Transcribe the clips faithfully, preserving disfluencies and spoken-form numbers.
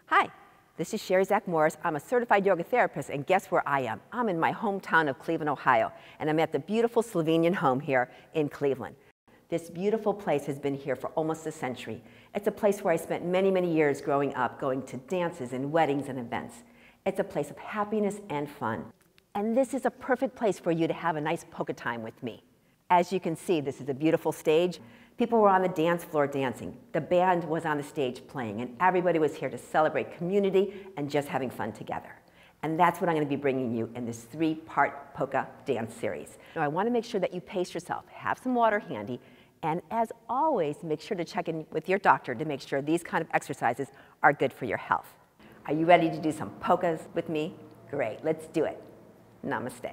Hi, this is Sherry Zach Morris. I'm a certified yoga therapist, and guess where I am? I'm in my hometown of Cleveland, Ohio, and I'm at the beautiful Slovenian home here in Cleveland. This beautiful place has been here for almost a century. It's a place where I spent many, many years growing up, going to dances and weddings and events. It's a place of happiness and fun. And this is a perfect place for you to have a nice polka time with me. As you can see, this is a beautiful stage. People were on the dance floor dancing. The band was on the stage playing, and everybody was here to celebrate community and just having fun together. And that's what I'm going to be bringing you in this three-part polka dance series. Now, I want to make sure that you pace yourself, have some water handy, and as always, make sure to check in with your doctor to make sure these kind of exercises are good for your health. Are you ready to do some polkas with me? Great, let's do it. Namaste.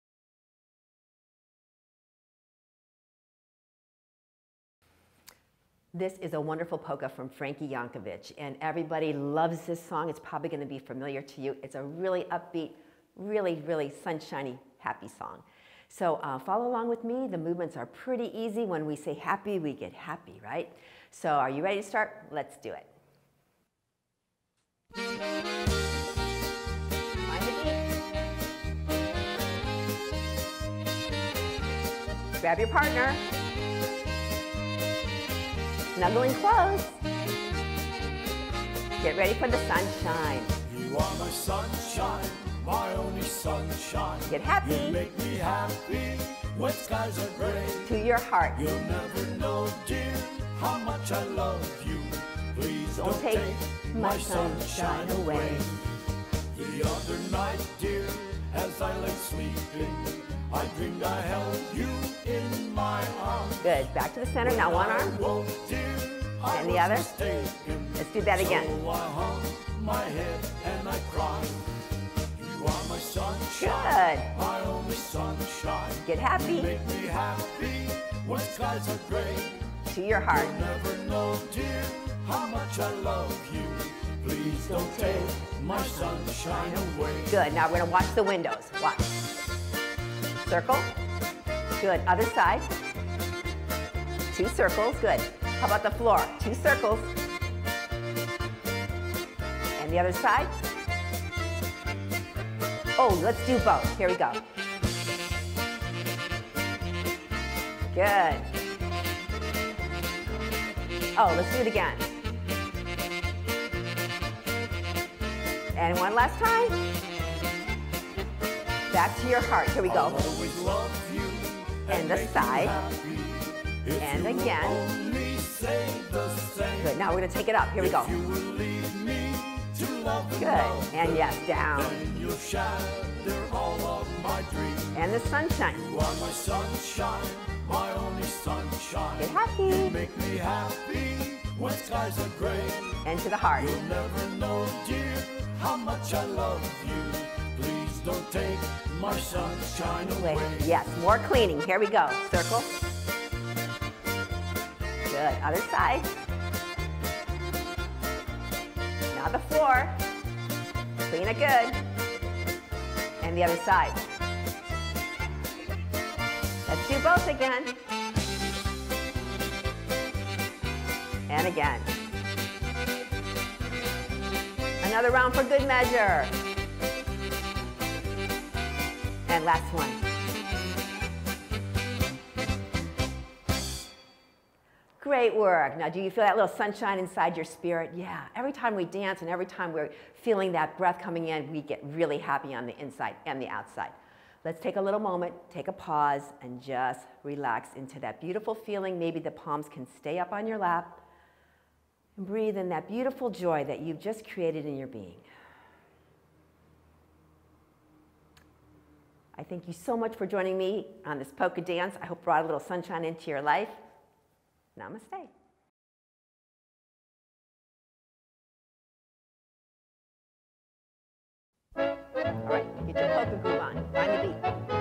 This is a wonderful polka from Frankie Yankovich, and everybody loves this song. It's probably going to be familiar to you. It's a really upbeat, really, really sunshiny, happy song. So uh, follow along with me. The movements are pretty easy. When we say happy, we get happy, right? So are you ready to start? Let's do it. Find the beat. Grab your partner. Snuggling close. Get ready for the sunshine. You are my sunshine, my only sunshine. Get happy. You make me happy when skies are gray. To your heart. You'll never know, dear, how much I love you. Please don't, don't take, take my sunshine, sunshine away. The other night, dear, as I lay sleeping, I dreamed I held you in my arms. Good. Back to the center. Now one arm. Woke, dear, and the other. Let's do that again. So I hung my head and I cried. You are my sunshine. Good. My only sunshine. Get happy. You make me happy when skies are gray. To your heart. You'll never know, dear, how much I love you. Please don't take my sunshine away. Good. Now we're going to watch the windows. Watch. Circle. Good. Other side. Two circles. Good. How about the floor? Two circles. And the other side. Oh, let's do both. Here we go. Good. Oh, let's do it again. And one last time. Back to your heart. Here we go. And the side. And again. Good. Now we're going to take it up. Here we go. Good. And yes, down. And the sunshine. You are my sunshine, my only sunshine. Get happy. You make me happy when skies are gray. And to the heart. You'll never know, dear, how much I love you. Please don't take my sunshine away. Yes, more cleaning. Here we go. Circle. Good. Other side. Now the floor. Clean it good. And the other side. Let's do both again. And again. Another round for good measure. And last one. Great work. Now, do you feel that little sunshine inside your spirit? Yeah. Every time we dance and every time we're feeling that breath coming in, we get really happy on the inside and the outside. Let's take a little moment, take a pause, and just relax into that beautiful feeling. Maybe the palms can stay up on your lap. And breathe in that beautiful joy that you've just created in your being. I thank you so much for joining me on this polka dance. I hope it brought a little sunshine into your life. Namaste. All right, get your polka groove on. Find the beat.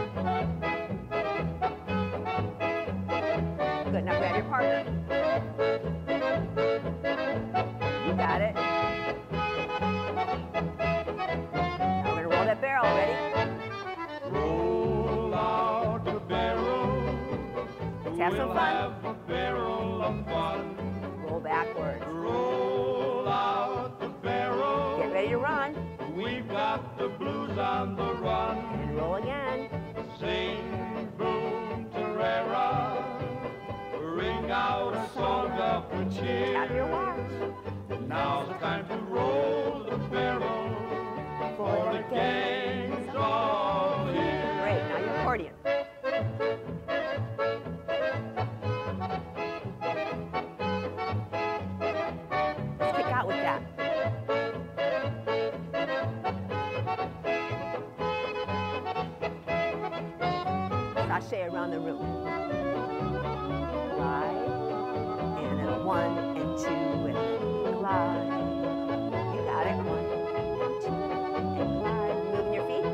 Good, now grab your partner. You got it. Now we're gonna roll that barrel. Ready? Roll out the barrel. Let's have some fun. Barrel of fun. Roll backwards. Roll out the barrel. ready to run. We've got the blues on the run. And roll again. Sing, boom, tarara. Ring out a song of good cheer. Tap your watch. Now's the time to roll the barrel, for the gang's all here. Great, now your accordion. Let's kick out with that. Sashay around the room. Glide, and then a one and two and glide. You got it. One and two and glide. Moving your feet.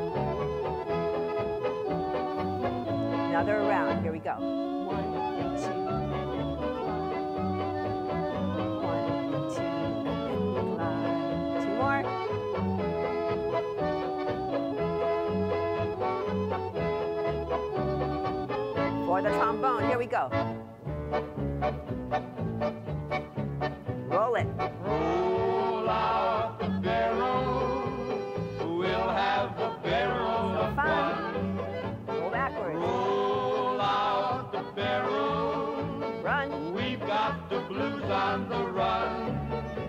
Another round. Here we go. One and two and then glide. One and two and then glide. Two more. For the trombone. Here we go. Roll it. Roll out the barrel. We'll have the barrel of fun. Roll backwards. Roll out the barrel. Run. We've got the blues on the run.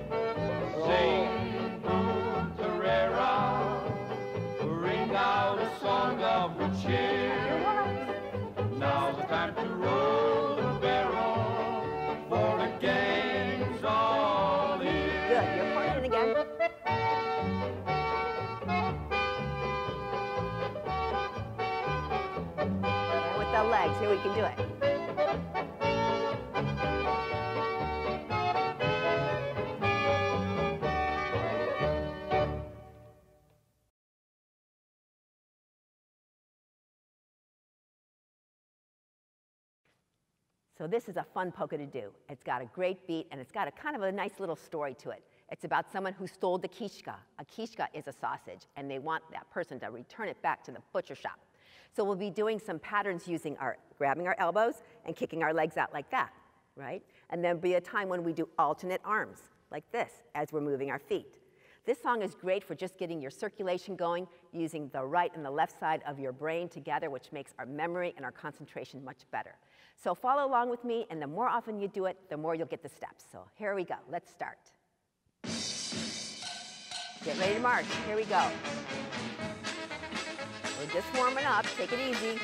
Sing, boom, tarara. Ring out a song of good cheer. Now's the time to roll the barrel, for the gang's all here. Good. You're pointing again. And with the legs, here we can do it. So this is a fun polka to do. It's got a great beat, and it's got a kind of a nice little story to it. It's about someone who stole the Keeshka. A Keeshka is a sausage, and they want that person to return it back to the butcher shop. So we'll be doing some patterns using our, grabbing our elbows and kicking our legs out like that, right? And there'll be a time when we do alternate arms, like this, as we're moving our feet. This song is great for just getting your circulation going, using the right and the left side of your brain together, which makes our memory and our concentration much better. So follow along with me, and the more often you do it, the more you'll get the steps. So here we go. Let's start. Get ready to march. Here we go. We're just warming up. Take it easy.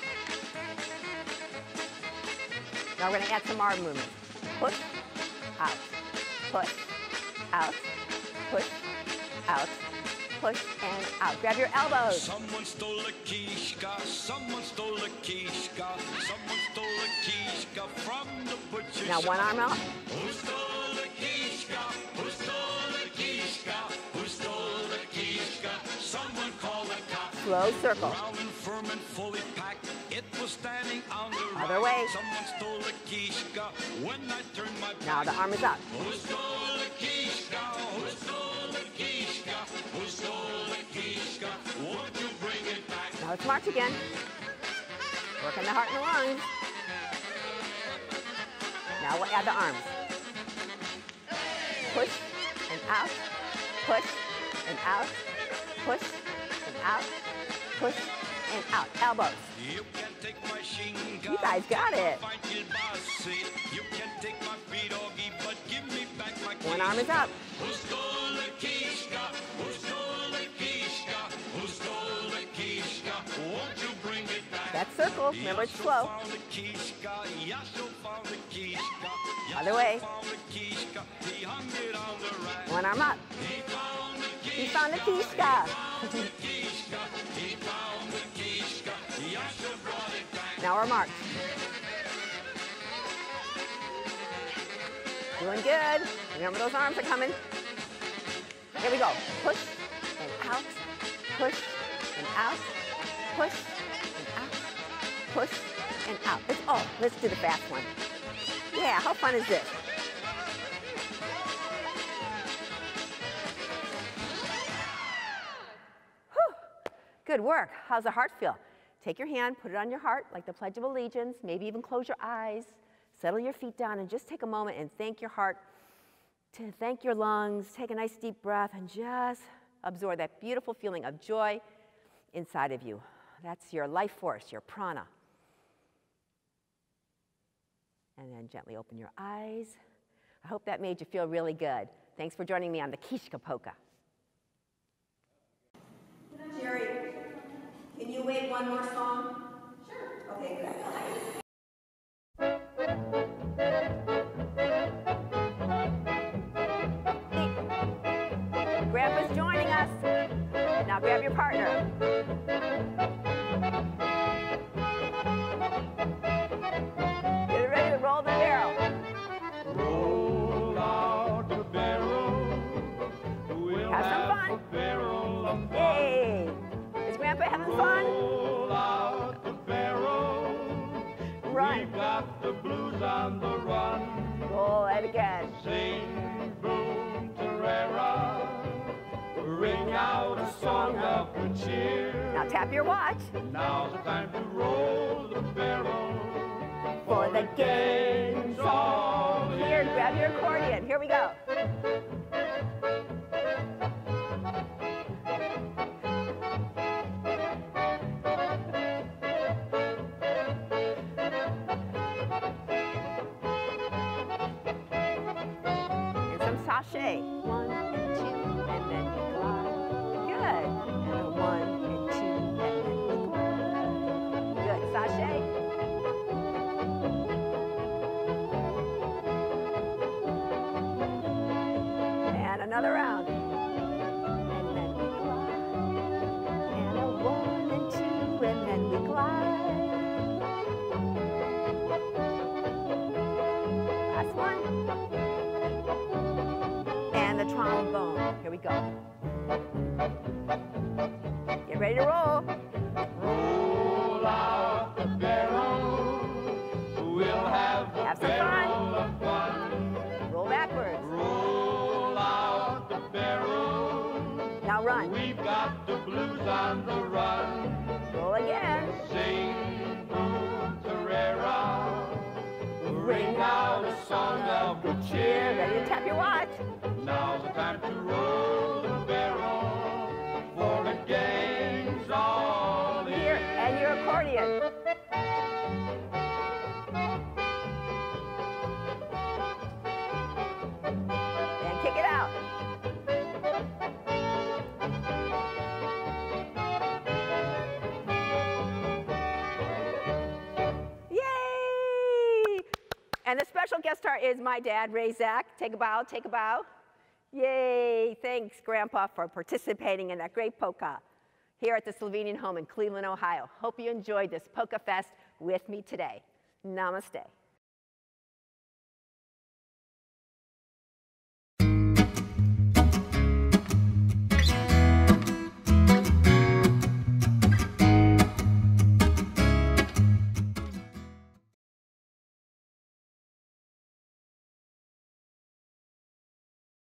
Now we're going to add some arm movements. Push, out, push, out, push, out, push, and out. Grab your elbows. Someone stole a Keeshka, someone stole a Keeshka, someone stole a Keeshka from the butcher Now one arm out. Who stole the Keeshka? Who stole the Keeshka? Who stole the Keeshka? Someone call the cops. Slow circle. Round and firm and fully packed, it was standing on the Other rack. way. Someone stole the Keeshka when I turned my back. Now the arm is up. Who stole the Keeshka? Who stole the Keeshka? Who stole the Keeshka? Won't you bring it back? Now let's march again. Working the heart and the lungs. Now we'll add the arms. Push and out, push and out, push and out, push and out. Elbows. You can take my shinga. You guys got it. You can take my pierogi, but give me back my One arm is up. Who stole the Keeshka? Who stole the Keeshka? Who stole the Keeshka? Won't you bring it back? That's circle. Remember, it's slow. Found the Keeshka. Yasho found the Keeshka. Other way. Found the Keeshka. He hung it on the rack. One arm up. He found the Keeshka. He found the Keeshka. Keeshka. He found the Keeshka. Yasho brought it back. Now we're march. Doing good. Remember those arms are coming. Here we go. Push and out, push and out, push and out, push and out. It's, oh, let's do the fast one. Yeah, how fun is this? Whew. Good work. How's the heart feel? Take your hand, put it on your heart like the Pledge of Allegiance, maybe even close your eyes, settle your feet down, and just take a moment and thank your heart to thank your lungs, take a nice deep breath, and just absorb that beautiful feeling of joy inside of you. That's your life force, your prana. And then gently open your eyes. I hope that made you feel really good. Thanks for joining me on the Keeshka Polka. Jerry, can you wait one more song? Sure. Okay, good. Grandpa's joining us. Now grab your partner. Get ready to roll the barrel. Roll out the barrel. We'll Have some fun. a barrel of fun. Hey, is Grandpa having fun? Roll out the barrel. Run. We've got the blues on the run. Roll it again. Sing boom tarara. Ring out a song of good cheer. Now tap your watch. Now's the time to roll the barrel. For the game's all here. Grab your accordion. Here we go. And some sachet. One and two, and then we glide. Good. And a one and two, and then we glide. Good. Sachet. And another round. And then we glide. And a one and two, and then we glide. Last one. And the trombone. Here we go. Get ready to roll. Roll out the barrel. We'll have a Have some barrel of fun. Roll backwards. Roll out the barrel. Now run. We've got the blues on the run. Roll again. Sing boom tarara. Ring out a song of good cheer. Ready to tap your watch. Now's the time to roll the barrel. For the game's all Here, here. and your accordion. And kick it out. Yay! And the special guest star is my dad, Ray Zach. Take a bow, take a bow. Yay! Thanks, Grandpa, for participating in that great polka here at the Slovenian Home in Cleveland, Ohio. Hope you enjoyed this Polka Fest with me today. Namaste.